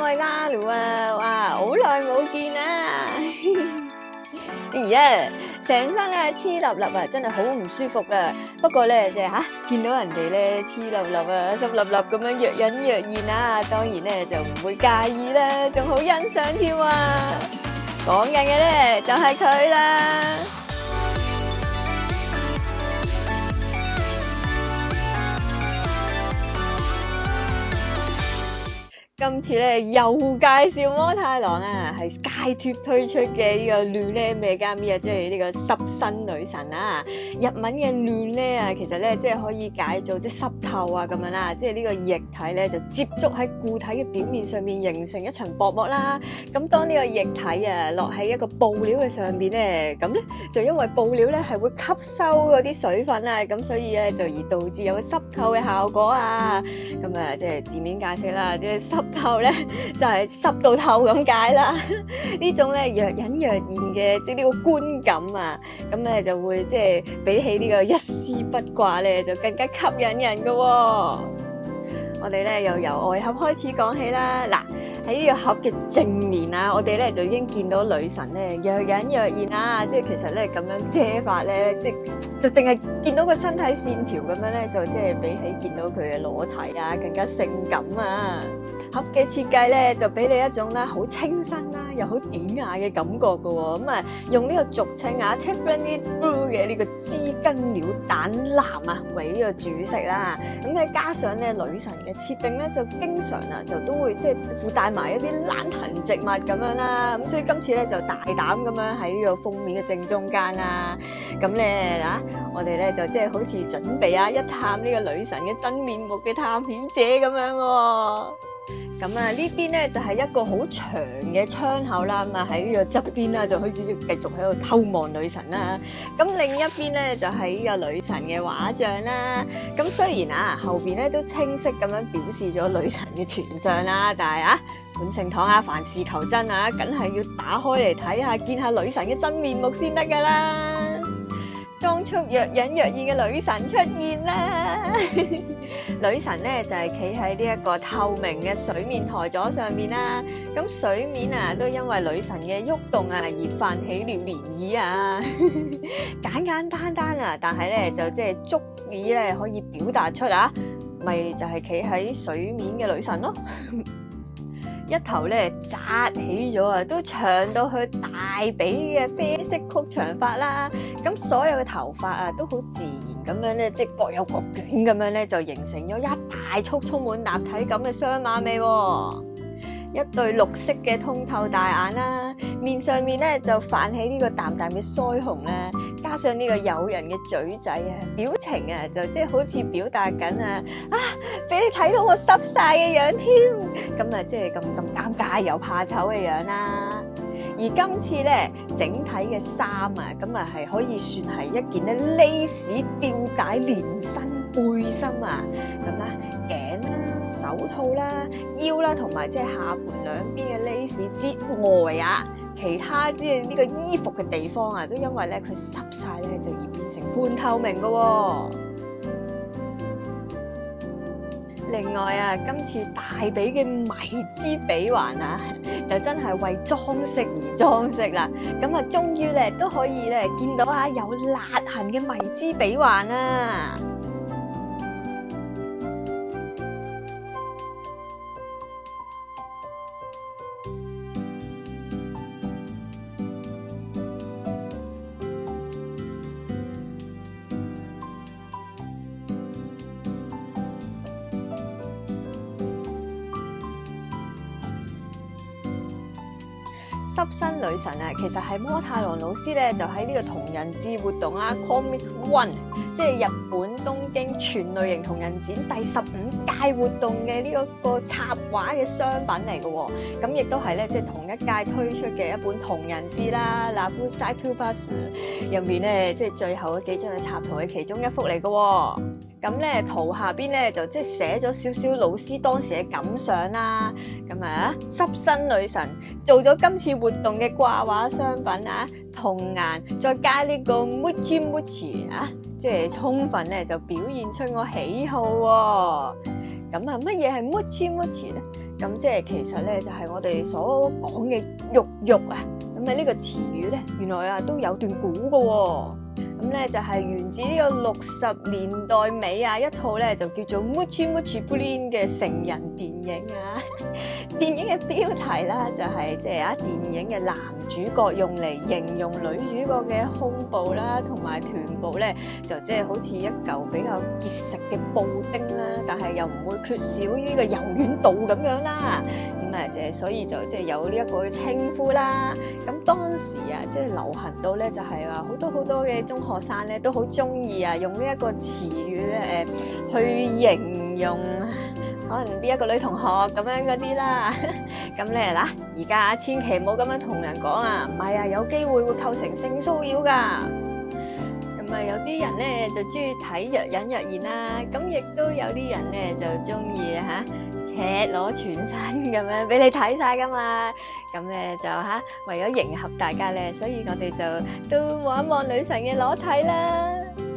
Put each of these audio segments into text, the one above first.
我係 Malu 啊，哇，好耐冇見啦！而家成身咧黐立立啊，真係好唔舒服啊！不過咧，即係見到人哋咧黐立立啊、濕立立咁樣若隱若現啊，當然咧就唔會介意啦，仲好欣賞添啊！講緊嘅咧就係佢啦。今次咧又介紹摩太郎啊，係 SkyTrip 推出嘅呢個 Lune Megami 啊，即係呢個濕身女神啊。日文嘅 Lune 啊，其實咧即係可以解做即係濕透啊咁樣啦，即係呢個液體咧就接觸喺固體嘅表面上面形成一層薄膜啦。咁當呢個液體啊落喺一個布料嘅上邊咧，咁咧就因為布料咧係會吸收嗰啲水分啊，咁所以咧就而導致有濕透嘅效果啊。咁啊，即係字面解釋啦，即係濕透咧就係濕到透咁解啦。呢種咧若隱若現嘅即係呢個觀感啊，咁咧就會即係比起呢個一絲不掛咧就更加吸引人噶喎。我哋咧又由外盒開始講起啦。嗱，喺呢個盒嘅正面啊，我哋咧就已經見到女神咧若隱若現啊，即係其實咧咁樣遮法咧，即係就淨係見到個身體線條咁樣咧，就即係比起見到佢嘅裸體啊更加性感啊！盒嘅設計咧就俾你一種咧好清新啦，又好典雅嘅感覺㗎喎。咁啊，用呢個俗稱Tiffany blue 嘅呢個織巾料淡藍啊為呢個主色啦。咁咧加上咧女神嘅設定咧就經常就都會即係附帶埋一啲懶藤植物咁樣啦。咁所以今次咧就大膽咁樣喺呢個封面嘅正中間啦。咁咧我哋咧就即係好似準備一探呢個女神嘅真面目嘅探險者咁樣喎。咁呢邊咧就係一個好長嘅窗口啦，咁喺呢個側邊啦就可以繼續喺度偷望女神啦。咁另一邊咧就係呢個女神嘅畫像啦。咁雖然後邊咧都清晰咁樣表示咗女神嘅全相啦，但係本聖堂凡事求真梗係要打開嚟睇下，見下女神嘅真面目先得噶啦。裝束若隱若現嘅女神出現啦！女神咧就係企喺呢一個透明嘅水面台座上面啦。咁水面都因為女神嘅喐動而泛起了漣漪啊！簡簡單單但係咧就即係足以咧可以表達出咪就係企喺水面嘅女神咯。一頭咧紮起咗都長到去大髀嘅啡色曲長髮啦。咁所有嘅頭髮都好自然咁樣咧，即係各有各捲咁樣咧，就形成咗一大束充滿立體感嘅雙馬尾喎。一對綠色嘅通透大眼啦，面上面咧就泛起呢個淡淡嘅腮紅啦，加上呢個誘人嘅嘴仔表情就即係好似表達緊俾你睇到我濕晒嘅樣添，咁即係咁尷尬又怕醜嘅樣啦。而今次咧整體嘅衫咁係可以算係一件咧 lace 吊帶連身背心咁啦，頸啦、手套啦、腰啦，同埋即係下盤兩邊嘅 lace 之外其他即係呢個衣服嘅地方都因為咧佢濕晒咧就而變成半透明㗎喎。另外今次大髀嘅迷之髀環就真係為裝飾而裝飾啦。咁終於咧都可以咧見到有辣痕嘅迷之髀環啊！濕身女神其實係摩太郎老師咧，就喺呢個同人誌活動Comic One， 即係日本東京全類型同人展第15屆活動嘅呢個插畫嘅商品嚟嘅喎。咁亦都係咧，即係同一屆推出嘅一本同人誌啦。Love Cyclebus 入面咧，即係最後嗰幾張嘅插圖嘅其中一幅嚟嘅喎。咁咧圖下邊咧就即係寫咗少少老師當時嘅感想啦。咁濕身女神做咗今次活動嘅掛畫商品童顏，再加呢個 Mochi Mochi 即係充分咧就表現出我喜好喎。咁乜嘢係 Mochi Mochi 咧？ 咁即係其實咧就係我哋所講嘅肉肉啊。咁啊呢個詞語咧，原來啊都有段古嘅喎。咁咧就係源自呢個60年代尾啊，一套咧就叫做《Mochi Mochi Bulin》嘅成人電影啊。電影嘅標題啦，就係即係電影嘅男主角用嚟形容女主角嘅胸部啦，同埋臀部咧，就即係好似一嚿比較結實嘅布丁啦，但係又唔會缺少呢個柔軟度咁樣啦。咁啊，即係所以就即係有呢一個稱呼啦。咁當時啊，即係流行到咧，就係話好多嘅中學生咧都好中意啊，用呢一個詞語咧去形容可能邊一個女同學咁樣嗰啲啦。咁咧嗱，而家千祈唔好咁樣同人講啊，唔係啊，有機會會構成性騷擾噶。咁啊，有啲人咧就中意睇若隱若現啦，咁亦都有啲人咧就中意赤裸全身咁樣俾你睇晒噶嘛。咁咧就為咗迎合大家咧，所以我哋就都望一望女神嘅裸體啦。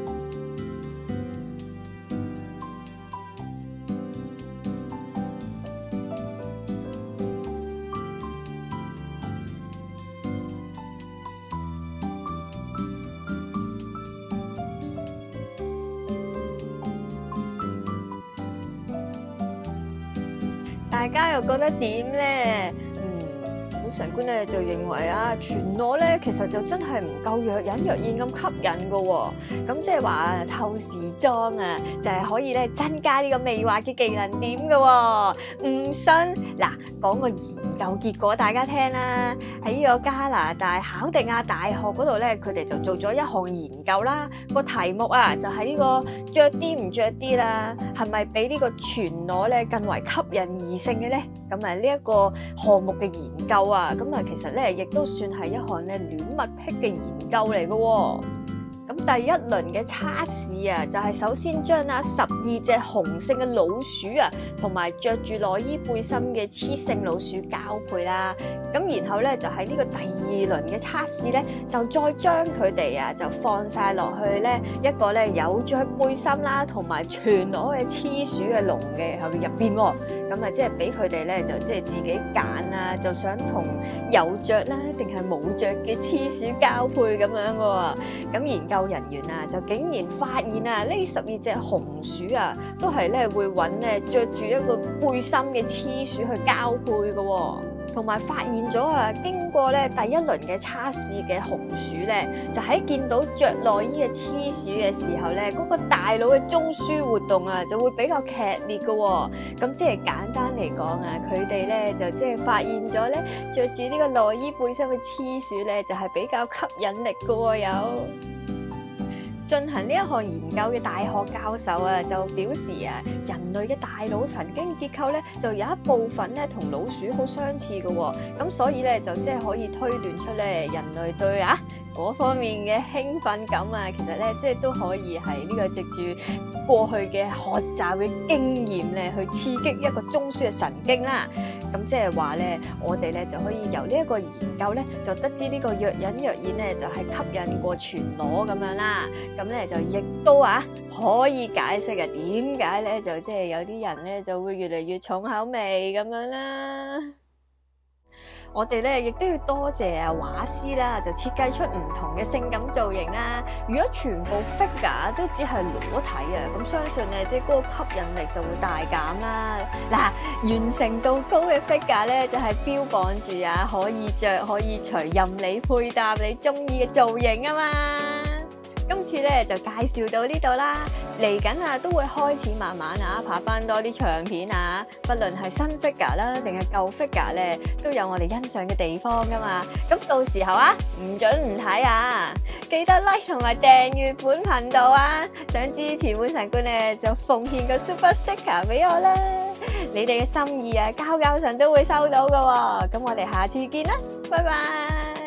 大家又覺得點咧？好神官咧就認為全裸咧其實就真係唔夠若隱若現咁吸引噶喎。咁即係話透視裝啊，就係可以咧增加呢個魅惑嘅技能點噶喎。唔信嗱，講個研究結果大家聽啦。喺呢個加拿大考迪亞大學嗰度咧，佢哋就做咗一項研究啦。個題目啊就係呢個着啲唔着啲啦，係咪比呢個全裸咧更為吸引異性嘅咧？咁啊呢一個項目嘅研究啊，咁啊其實咧亦都算係一項咧戀物癖嘅研究嚟嘅喎。咁第一輪嘅測試啊，就係首先將12隻雄性嘅老鼠啊，同埋着住內衣背心嘅雌性老鼠交配啦。咁然後咧就喺呢個第二輪嘅測試咧，就再將佢哋就放晒落去咧一個咧有着背心啦，同埋全裸嘅雌鼠嘅籠嘅入邊喎。咁啊即係俾佢哋咧就即係自己揀啊，就想同有着啦定係冇着嘅雌鼠交配咁樣喎。咁研究人員就竟然發現呢12隻雄鼠都係咧會揾咧着住一個背心嘅雌鼠去交配嘅喎。同埋發現咗經過咧第一輪嘅測試嘅雄鼠咧，就喺見到着內衣嘅雌鼠嘅時候咧，嗰個大腦嘅中樞活動就會比較劇烈嘅喎。咁即係簡單嚟講佢哋咧就即係發現咗咧着住呢個內衣背心嘅雌鼠咧，就係比較吸引力嘅喎。有進行呢一項研究嘅大學教授就表示人類嘅大腦神經結構咧就有一部分咧同老鼠好相似嘅喎。咁所以咧就即係可以推斷出咧人類對嗰方面嘅興奮感其實咧即係都可以係呢個藉住過去嘅學習嘅經驗咧去刺激一個中樞嘅神經啦。咁即係話咧，我哋咧就可以由呢一個研究咧就得知呢個若隱若現咧就係吸引過全裸咁樣啦。咁咧就亦都可以解釋點解咧就即係有啲人咧就會越嚟越重口味咁樣啦。我哋咧亦都要多謝畫師啦，就設計出唔同嘅性感造型啦。如果全部 figure 都只係裸體咁相信咧即係嗰個吸引力就會大減啦。嗱，完成度高嘅 figure 咧就係標榜住可以着可以除，任你配搭你中意嘅造型啊嘛。今次咧就介紹到呢度啦，嚟緊都會開始慢慢拍翻多啲長片不論係新 figure 啦定係舊 figure 咧，都有我哋欣賞嘅地方噶嘛。咁到時候唔准唔睇記得 like 同埋訂閱本頻道想支持本神官咧就奉獻個 super sticker 俾我啦。你哋嘅心意交神都會收到噶喎。咁我哋下次見啦，拜拜。